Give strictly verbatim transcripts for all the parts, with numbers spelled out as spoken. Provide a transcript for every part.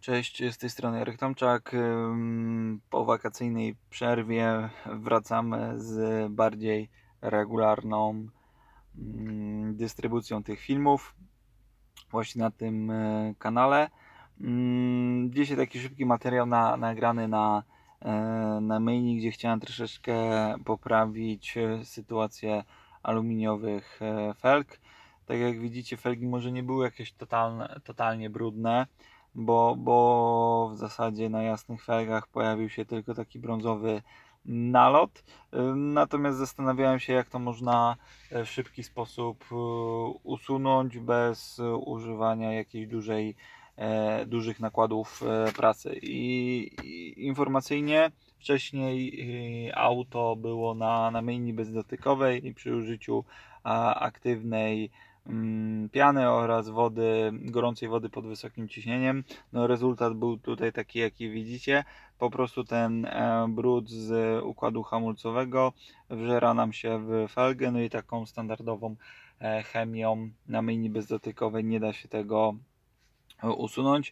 Cześć, z tej strony Jarek Tomczak. Po wakacyjnej przerwie wracamy z bardziej regularną dystrybucją tych filmów właśnie na tym e, kanale. Dzisiaj taki szybki materiał na, nagrany na, e, na maili, gdzie chciałem troszeczkę poprawić e, sytuację aluminiowych e, felg. Tak jak widzicie, felgi może nie były jakieś totalne, totalnie brudne, bo, bo w zasadzie na jasnych felgach pojawił się tylko taki brązowy nalot. Natomiast zastanawiałem się, jak to można w szybki sposób usunąć bez używania jakiejś dużej, dużych nakładów pracy. I, i informacyjnie wcześniej auto było na, na myjni bezdotykowej i przy użyciu aktywnej piany oraz wody, gorącej wody pod wysokim ciśnieniem. No, rezultat był tutaj taki, jaki widzicie. Po prostu ten brud z układu hamulcowego wżera nam się w felgę, no i taką standardową chemią na myjni bezdotykowej nie da się tego usunąć.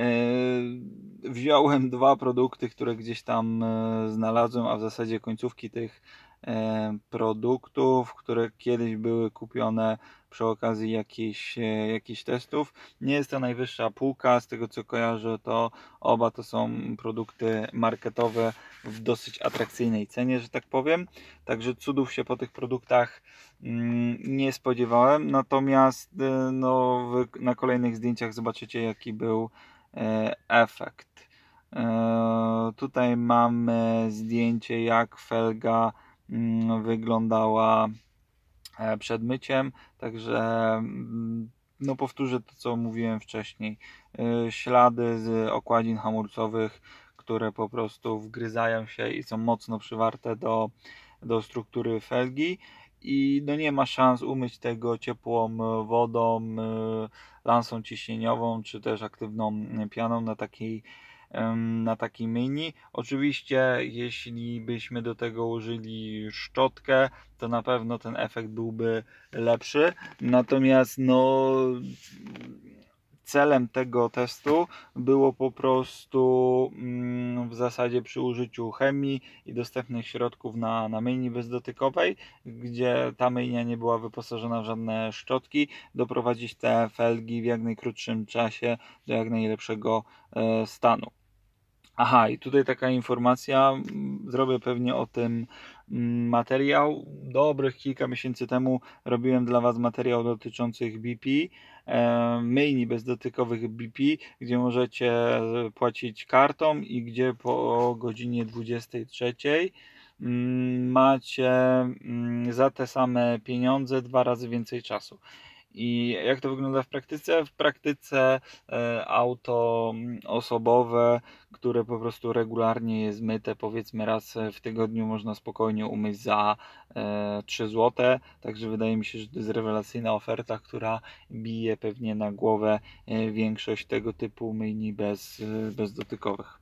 Wziąłem dwa produkty, które gdzieś tam znalazłem, a w zasadzie końcówki tych produktów, które kiedyś były kupione przy okazji jakichś, jakichś testów. Nie jest to najwyższa półka, z tego co kojarzę, to oba to są produkty marketowe w dosyć atrakcyjnej cenie, że tak powiem. Także cudów się po tych produktach nie spodziewałem, natomiast no, na kolejnych zdjęciach zobaczycie, jaki był efekt. Tutaj mamy zdjęcie, jak felga wyglądała przed myciem, także no powtórzę to, co mówiłem wcześniej. Ślady z okładzin hamulcowych, które po prostu wgryzają się i są mocno przywarte do, do struktury felgi i no nie ma szans umyć tego ciepłą wodą, lansą ciśnieniową czy też aktywną pianą na takiej na takiej myjni. Oczywiście jeśli byśmy do tego użyli szczotkę, to na pewno ten efekt byłby lepszy, natomiast no celem tego testu było po prostu w zasadzie przy użyciu chemii i dostępnych środków na, na myjni bezdotykowej, gdzie ta myjnia nie była wyposażona w żadne szczotki, doprowadzić te felgi w jak najkrótszym czasie do jak najlepszego stanu. Aha, i tutaj taka informacja, zrobię pewnie o tym materiał. Dobrych kilka miesięcy temu robiłem dla Was materiał dotyczących B P, myjni bezdotykowych B P, gdzie możecie płacić kartą i gdzie po godzinie dwudziestej trzeciej macie za te same pieniądze dwa razy więcej czasu. I jak to wygląda w praktyce? W praktyce e, auto osobowe, które po prostu regularnie jest myte, powiedzmy raz w tygodniu, można spokojnie umyć za e, trzy złote. Także wydaje mi się, że to jest rewelacyjna oferta, która bije pewnie na głowę e, większość tego typu myjni bez, e, bezdotykowych.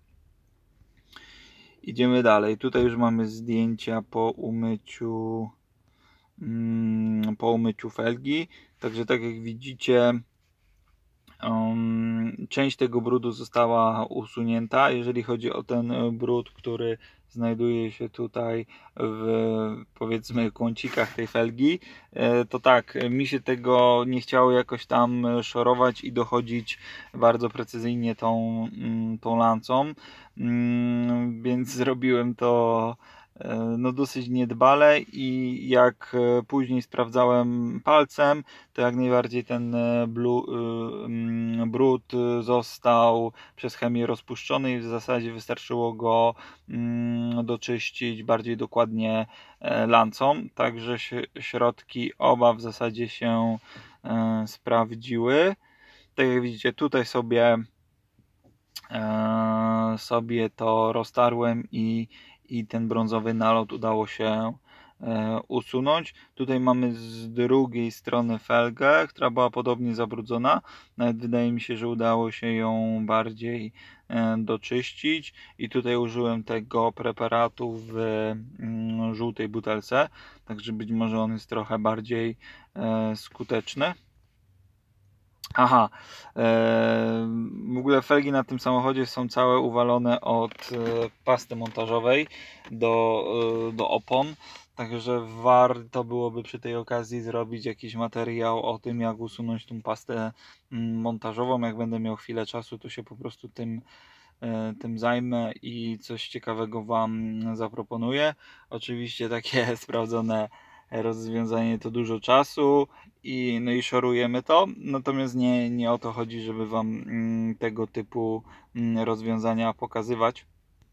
Idziemy dalej. Tutaj już mamy zdjęcia po umyciu po umyciu felgi, także tak jak widzicie, um, część tego brudu została usunięta. Jeżeli chodzi o ten brud, który znajduje się tutaj w, powiedzmy, kącikach tej felgi, to tak, mi się tego nie chciało jakoś tam szorować i dochodzić bardzo precyzyjnie tą, tą lancą, więc zrobiłem to no dosyć niedbale i jak później sprawdzałem palcem, to jak najbardziej ten brud został przez chemię rozpuszczony i w zasadzie wystarczyło go doczyścić bardziej dokładnie lancą, także środki oba w zasadzie się sprawdziły. Tak jak widzicie, tutaj sobie sobie to roztarłem i i ten brązowy nalot udało się e, usunąć. Tutaj mamy z drugiej strony felgę, która była podobnie zabrudzona. Nawet wydaje mi się, że udało się ją bardziej e, doczyścić i tutaj użyłem tego preparatu w mm, żółtej butelce, także być może on jest trochę bardziej e, skuteczny. Aha, e, w ogóle felgi na tym samochodzie są całe uwalone od e, pasty montażowej do, e, do opon, także warto byłoby przy tej okazji zrobić jakiś materiał o tym, jak usunąć tą pastę mm, montażową. Jak będę miał chwilę czasu, to się po prostu tym, e, tym zajmę i coś ciekawego Wam zaproponuję. Oczywiście takie sprawdzone rozwiązanie to dużo czasu i, no i szorujemy to, natomiast nie, nie o to chodzi, żeby Wam mm, tego typu mm, rozwiązania pokazywać.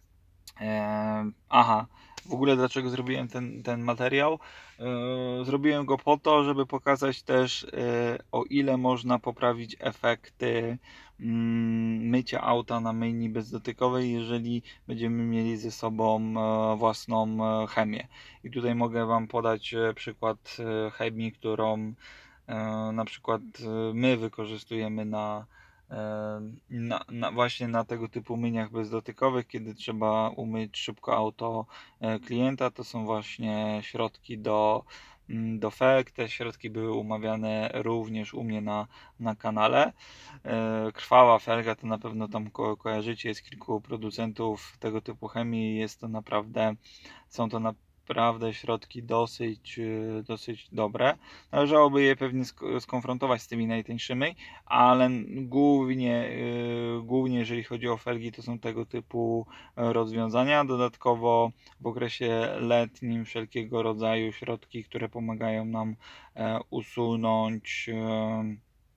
E, aha, w ogóle dlaczego zrobiłem ten, ten materiał? E, zrobiłem go po to, żeby pokazać też, e, o ile można poprawić efekty mm, mycia auta na myjni bezdotykowej, jeżeli będziemy mieli ze sobą e, własną e, chemię. I tutaj mogę Wam podać e, przykład e, chemii, którą e, na przykład e, my wykorzystujemy na na, na, właśnie na tego typu myniach bezdotykowych, kiedy trzeba umyć szybko auto e, klienta. To są właśnie środki do, mm, do felg. Te środki były umawiane również u mnie na, na kanale. E, Krwawa felga to na pewno tam ko kojarzycie, jest kilku producentów tego typu chemii. Jest to naprawdę, są to naprawdę środki dosyć, e, dosyć dobre. Należałoby je pewnie sk- skonfrontować z tymi najtańszymi, ale głównie, yy, głównie jeżeli chodzi o felgi, to są tego typu rozwiązania. Dodatkowo w okresie letnim wszelkiego rodzaju środki, które pomagają nam e, usunąć e,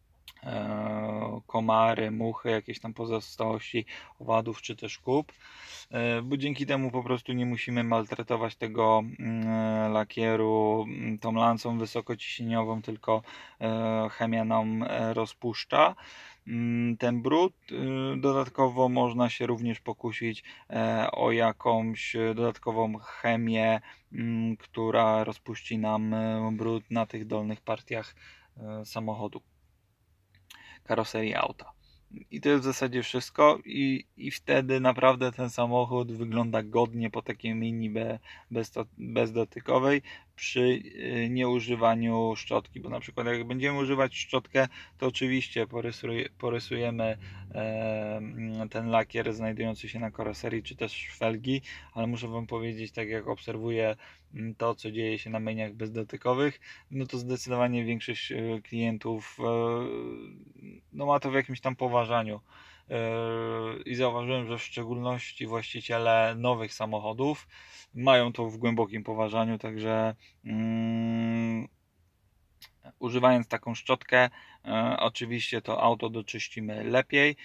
e, komary, muchy, jakieś tam pozostałości owadów czy też kup, e, bo dzięki temu po prostu nie musimy maltretować tego mm, lakieru mm, tą lancą wysokociśnieniową, tylko e, chemia nam e, rozpuszcza mm, ten brud. Y, Dodatkowo można się również pokusić e, o jakąś e, dodatkową chemię, mm, która rozpuści nam e, brud na tych dolnych partiach e, samochodu, karoserii auta. I to jest w zasadzie wszystko i, i wtedy naprawdę ten samochód wygląda godnie po takiej mini be, bez, bezdotykowej przy y, nieużywaniu szczotki, bo na przykład jak będziemy używać szczotkę, to oczywiście porysuje, porysujemy e, ten lakier znajdujący się na karoserii czy też felgi, ale muszę Wam powiedzieć, tak jak obserwuję to, co dzieje się na myjniach bezdotykowych, no to zdecydowanie większość e, klientów e, no ma to w jakimś tam poważaniu. Yy, I zauważyłem, że w szczególności właściciele nowych samochodów mają to w głębokim poważaniu, także mm, używając taką szczotkę, e, oczywiście to auto doczyścimy lepiej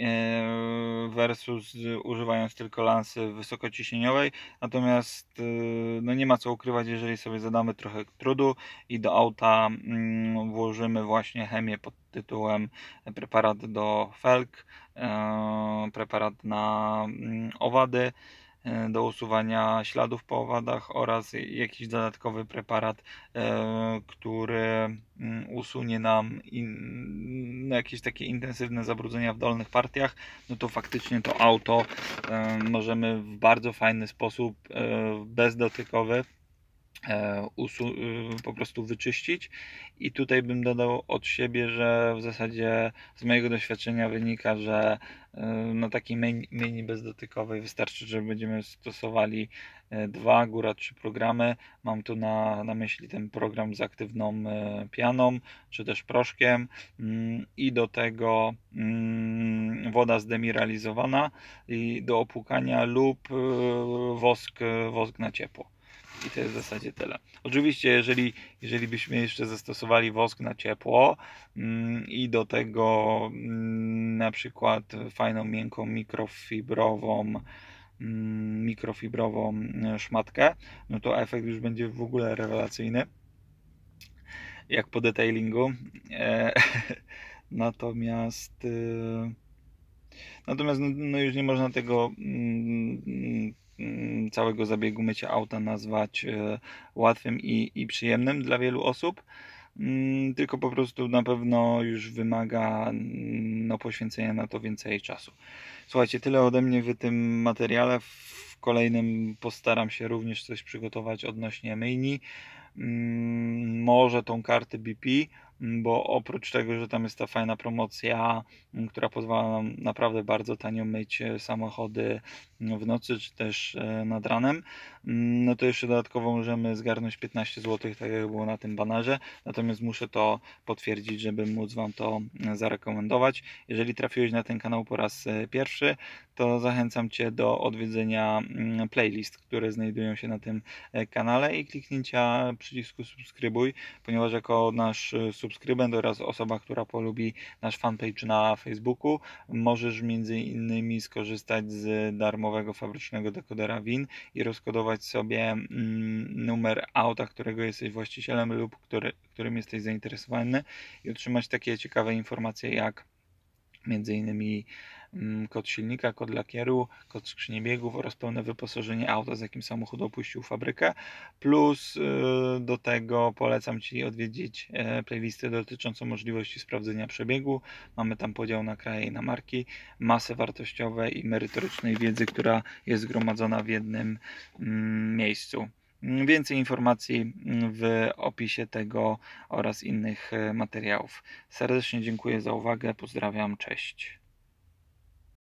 e, versus używając tylko lansy wysokociśnieniowej. Natomiast e, no nie ma co ukrywać, jeżeli sobie zadamy trochę trudu i do auta mm, włożymy właśnie chemię pod tytułem preparat do felg, e, preparat na mm, owady, e, do usuwania śladów po owadach oraz jakiś dodatkowy preparat, e, który mm, usunie nam in, no, jakieś takie intensywne zabrudzenia w dolnych partiach, no to faktycznie to auto e, możemy w bardzo fajny sposób, e, bezdotykowy, e, usu- y, po prostu wyczyścić. I tutaj bym dodał od siebie, że w zasadzie z mojego doświadczenia wynika, że y, na takiej myjni myjni bezdotykowej wystarczy, że będziemy stosowali e, dwa, góra trzy programy. Mam tu na, na myśli ten program z aktywną e, pianą, czy też proszkiem, mm, i do tego mm, woda zdemineralizowana i do opłukania lub e, wosk, wosk na ciepło. I to jest w zasadzie tyle. Oczywiście, jeżeli, jeżeli byśmy jeszcze zastosowali wosk na ciepło mm, i do tego mm, na przykład fajną, miękką, mikrofibrową mm, mikrofibrową e, szmatkę, no to efekt już będzie w ogóle rewelacyjny, jak po detailingu. E, natomiast e, natomiast no, no już nie można tego mm, mm, całego zabiegu mycia auta nazwać e, łatwym i, i przyjemnym dla wielu osób, mm, tylko po prostu na pewno już wymaga mm, no, poświęcenia na to więcej czasu. Słuchajcie, tyle ode mnie w tym materiale. W kolejnym postaram się również coś przygotować odnośnie myjni. Mm, może tą kartę B P, bo oprócz tego, że tam jest ta fajna promocja, która pozwala nam naprawdę bardzo tanio myć samochody w nocy czy też nad ranem, no to jeszcze dodatkowo możemy zgarnąć piętnaście złotych, tak jak było na tym banerze. Natomiast muszę to potwierdzić, żeby móc Wam to zarekomendować. Jeżeli trafiłeś na ten kanał po raz pierwszy, to zachęcam Cię do odwiedzenia playlist, które znajdują się na tym kanale i kliknięcia przycisku subskrybuj, ponieważ jako nasz subskrybent oraz osoba, która polubi nasz fanpage na Facebooku, możesz między innymi skorzystać z darmowego fabrycznego dekodera win i rozkodować sobie numer auta, którego jesteś właścicielem lub który, którym jesteś zainteresowany i otrzymać takie ciekawe informacje jak między innymi kod silnika, kod lakieru, kod skrzyni biegów oraz pełne wyposażenie auta, z jakim samochód opuścił fabrykę. Plus do tego polecam Ci odwiedzić playlistę dotyczącą możliwości sprawdzenia przebiegu. Mamy tam podział na kraje i na marki, masę wartościowej i merytorycznej wiedzy, która jest zgromadzona w jednym miejscu. Więcej informacji w opisie tego oraz innych materiałów. Serdecznie dziękuję za uwagę, pozdrawiam, cześć.